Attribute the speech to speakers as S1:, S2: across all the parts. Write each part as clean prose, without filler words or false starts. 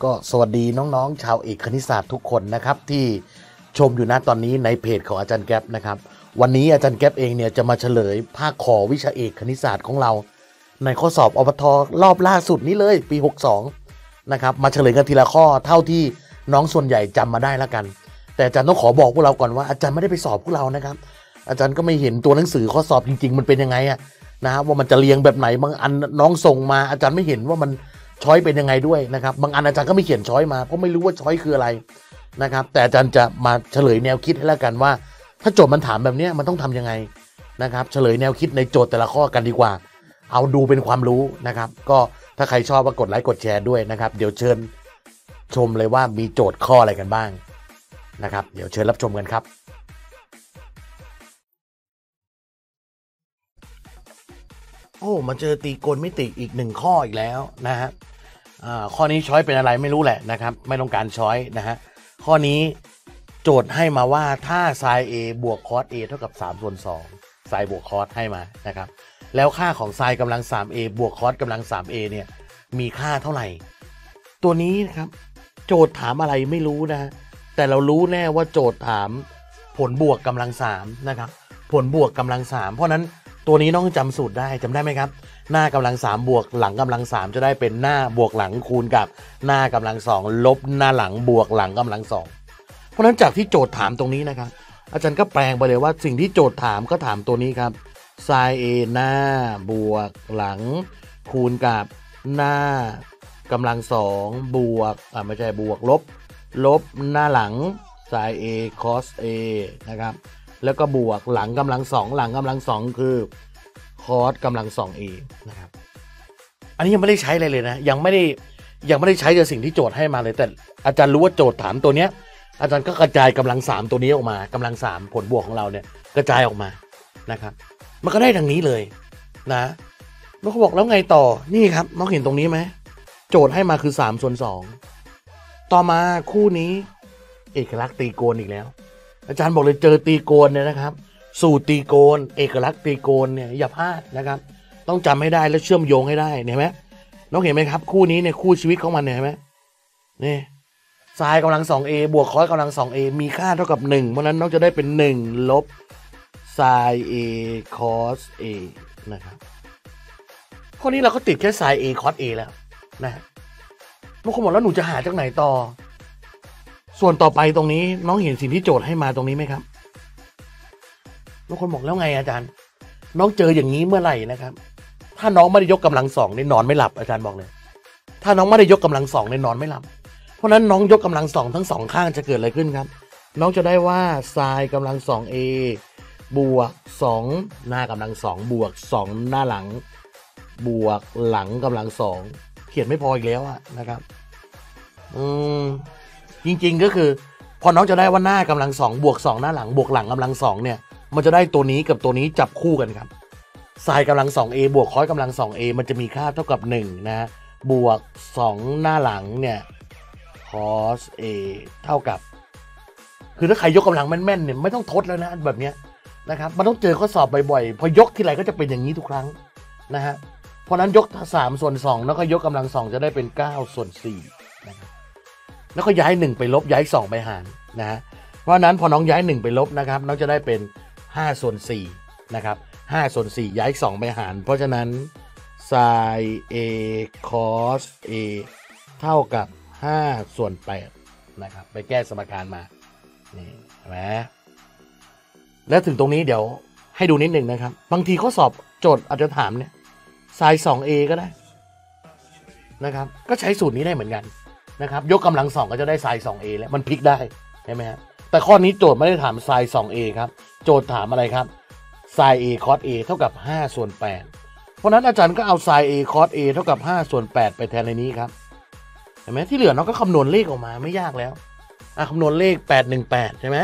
S1: ก็สวัสดีน้องๆชาวเอกคณิตศาสตร์ทุกคนนะครับที่ชมอยู่ณตอนนี้ในเพจของอาจารย์แก๊ปนะครับวันนี้อาจารย์แก๊ปเองเนี่ยจะมาเฉลยภาคขอวิชาเอกคณิตศาสตร์ของเราในข้อสอบอบท.รอบล่าสุดนี้เลยปี62นะครับมาเฉลยกันทีละข้อเท่าที่น้องส่วนใหญ่จำมาได้แล้วกันแต่อาจารย์ต้องขอบอกพวกเราก่อนว่าอาจารย์ไม่ได้ไปสอบพวกเรานะครับอาจารย์ก็ไม่เห็นตัวหนังสือข้อสอบจริงๆมันเป็นยังไงอะนะว่ามันจะเรียงแบบไหนบางอันน้องส่งมาอาจารย์ไม่เห็นว่ามันช้อยเป็นยังไงด้วยนะครับบางอันอาจารย์ก็ไม่เขียนช้อยมาเพราะไม่รู้ว่าช้อยคืออะไรนะครับแต่อาจารย์จะมาเฉลยแนวคิดให้แล้วกันว่าถ้าโจทย์มันถามแบบนี้มันต้องทำยังไงนะครับเฉลยแนวคิดในโจทย์แต่ละข้อกันดีกว่าเอาดูเป็นความรู้นะครับก็ถ้าใครชอบก็กดไลค์กดแชร์ด้วยนะครับเดี๋ยวเชิญชมเลยว่ามีโจทย์ข้ออะไรกันบ้างนะครับเดี๋ยวเชิญรับชมกันครับโอ้มาเจอตีโกณมิติอีก1ข้ออีกแล้วนะฮะข้อนี้ช้อยเป็นอะไรไม่รู้แหละนะครับไม่ต้องการช้อยนะฮะข้อนี้โจทย์ให้มาว่าถ้า sin a บวก cos a เท่ากับ3ส่วน2 sin บวก cos ให้มานะครับแล้วค่าของ sin กำลัง 3a บวก cos กำลัง 3a เนี่ยมีค่าเท่าไหร่ตัวนี้นะครับโจทย์ถามอะไรไม่รู้นะแต่เรารู้แน่ว่าโจทย์ถามผลบวกกำลัง3นะครับผลบวกกำลัง3เพราะนั้นตัวนี้ต้องจำสูตรได้จำได้ไหมครับหน้ากำลัง3บวกหลังกำลัง3จะได้เป็นหน้าบวกหลังคูณกับหน้ากำลัง2ลบหน้าหลังบวกหลังกำลัง2เพราะนั้นจากที่โจทย์ถามตรงนี้นะครับอาจารย์ก็แปลงไปเลยว่าสิ่งที่โจทย์ถามก็ถามตัวนี้ครับ sin a หน้าบวกหลังคูณกับหน้ากำลัง2บวกไม่ใช่บวกลบหน้าหลัง sin a cos a นะครับแล้วก็บวกหลังกำลัง2หลังกำลัง2คือ cos กำลัง 2a นะครับอันนี้ยังไม่ได้ใช้อะไรเลยนะยังไม่ได้ใช้กับสิ่งที่โจทย์ให้มาเลยแต่อาจารย์รู้ว่าโจทย์ถามตัวเนี้ยอาจารย์ก็กระจายกำลัง3ตัวนี้ออกมากำลัง3ผลบวกของเราเนี่ยกระจายออกมานะครับมันก็ได้ดังนี้เลยนะแล้วเขาบอกแล้วไงต่อนี่ครับน้องเห็นตรงนี้ไหมโจทย์ให้มาคือ3ส่วน2ต่อมาคู่นี้เอกลักษณ์ตีโกณอีกแล้วอาจารย์บอกเลยเจอตีโกณเนี่ยนะครับสูตรตีโกณเอกลักษณ์ตีโกณเนี่ยอย่าพลาดนะครับต้องจำให้ได้และเชื่อมโยงให้ได้เห็นไหมน้องเห็นไหมครับคู่นี้เนี่ยคู่ชีวิตของมันเห็นไหมนี่sin กำลัง 2a บวก cos กำลัง 2a มีค่าเท่ากับ1เพราะนั้นน้องจะได้เป็น1ลบ sin a cos a นะครับข้อนี้เราก็ติดแค่ sin a cos a แล้วนะบางคนบอกแล้วหนูจะหาจากไหนต่อส่วนต่อไปตรงนี้น้องเห็นสิ่งที่โจทย์ให้มาตรงนี้ไหมครับบางคนบอกแล้วไงอาจารย์น้องเจออย่างนี้เมื่อไหร่นะครับถ้าน้องไม่ได้ยกกำลัง2เนี่ยนอนไม่หลับอาจารย์บอกเลยถ้าน้องไม่ได้ยกกำลัง2เนี่ยนอนไม่หลับเพราะนั้นน้องยกกำลัง2ทั้ง2ข้างจะเกิดอะไรขึ้นครับน้องจะได้ว่า sin กำลัง 2a บวก2หน้ากำลัง2บวก2หน้าหลังบวกหลังกำลัง2เขียนไม่พออีกแล้วนะครับจริงๆก็คือพอน้องจะได้ว่าหน้ากำลัง2บวก2หน้าหลังบวกหลังกำลัง2เนี่ยมันจะได้ตัวนี้กับตัวนี้จับคู่กันครับ sin กำลัง 2a บวก cos กำลัง 2a มันจะมีค่าเท่ากับ1นะบวก2หน้าหลังเนี่ย cos a เท่ากับคือถ้าใครยกกำลังแม่นๆเนี่ยไม่ต้องทดแล้วนะแบบเนี้ยนะครับมันต้องเจอข้อสอบบ่อยๆพอยกทีไรก็จะเป็นอย่างนี้ทุกครั้งนะฮะเพราะนั้นยก3ส่วน2แล้วก็ยกกำลัง2จะได้เป็น9ส่วน4นะครับแล้วก็ย้าย1ไปลบย้าย2ไปหารนะฮะเพราะนั้นพอน้องย้าย1ไปลบนะครับน้องจะได้เป็น5ส่วน4นะครับ5ส่วน4ย้าย2ไปหารเพราะฉะนั้น sin a cos a เท่ากับ5ส่วน8นะครับไปแก้สมการมานี่เห็นไหมแล้วถึงตรงนี้เดี๋ยวให้ดูนิดหนึ่งนะครับบางทีข้อสอบโจทย์อาจจะถามเนี่ย sin 2a ก็ได้นะครับก็ใช้สูตรนี้ได้เหมือนกันนะครับยกกำลัง2ก็จะได้ sin 2a แล้วมันพลิกได้ใช่ไหมครับแต่ข้อนี้โจทย์ไม่ได้ถาม sin 2a ครับโจทย์ถามอะไรครับ sin a cos a เท่ากับ5ส่วน8เพราะนั้นอาจารย์ก็เอา sin a cos a เท่ากับ5ส่วน8ไปแทนในนี้ครับเห็นไหมที่เหลือน้องก็คำนวณเลขออกมาไม่ยากแล้วคำนวณเลข818ใช่ไหม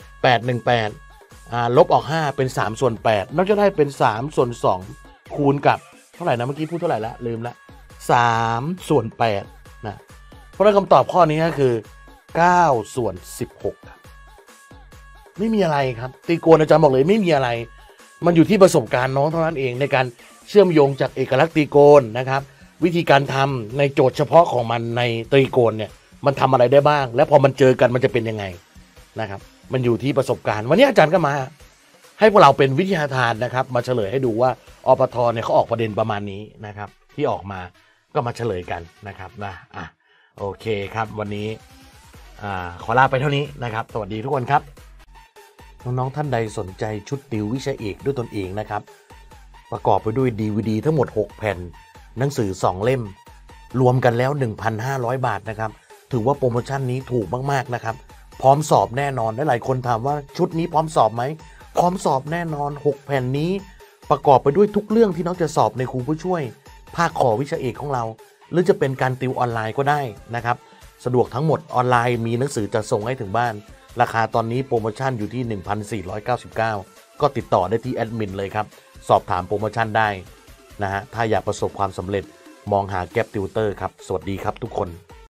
S1: 818ลบออก5เป็น3ส่วน8น้องจะได้เป็น3ส่วน2คูณกับเท่าไหร่นะเมื่อกี้พูดเท่าไหร่ละลืมละ3ส่วน8นะเพราะนั้นคำตอบข้อนี้ก็คือ9ส่วน16ครับไม่มีอะไรครับตีโกณอาจารย์บอกเลยไม่มีอะไรมันอยู่ที่ประสบการณ์น้องเท่านั้นเองในการเชื่อมโยงจากเอกลักษณ์ตีโกณนะครับวิธีการทำในโจทย์เฉพาะของมันในตรีโกณเนี่ยมันทำอะไรได้บ้างและพอมันเจอกันมันจะเป็นยังไงนะครับมันอยู่ที่ประสบการณ์วันนี้อาจารย์ก็มาให้พวกเราเป็นวิทยาทานนะครับมาเฉลยให้ดูว่าอปทเนี่ยเขาออกประเด็นประมาณนี้นะครับที่ออกมาก็มาเฉลยกันนะครับนะโอเคครับวันนี้ขอลาไปเท่านี้นะครับสวัสดีทุกคนครับน้องๆท่านใดสนใจชุดติววิชาเอกด้วยตนเองนะครับประกอบไปด้วย DVD ทั้งหมด6แผ่นหนังสือ2เล่มรวมกันแล้ว 1,500 บาทนะครับถือว่าโปรโมชั่นนี้ถูกมากๆนะครับพร้อมสอบแน่นอนและหลายคนถามว่าชุดนี้พร้อมสอบไหมพร้อมสอบแน่นอน6แผ่นนี้ประกอบไปด้วยทุกเรื่องที่น้องจะสอบในครูผู้ช่วยภาคขอวิชาเอกของเราหรือจะเป็นการติวออนไลน์ก็ได้นะครับสะดวกทั้งหมดออนไลน์มีหนังสือจัดส่งให้ถึงบ้านราคาตอนนี้โปรโมชั่นอยู่ที่ 1,499 ก็ติดต่อได้ที่แอดมินเลยครับสอบถามโปรโมชั่นได้นะฮะถ้าอยากประสบความสำเร็จมองหาแก๊ปติวเตอร์ครับสวัสดีครับทุกคน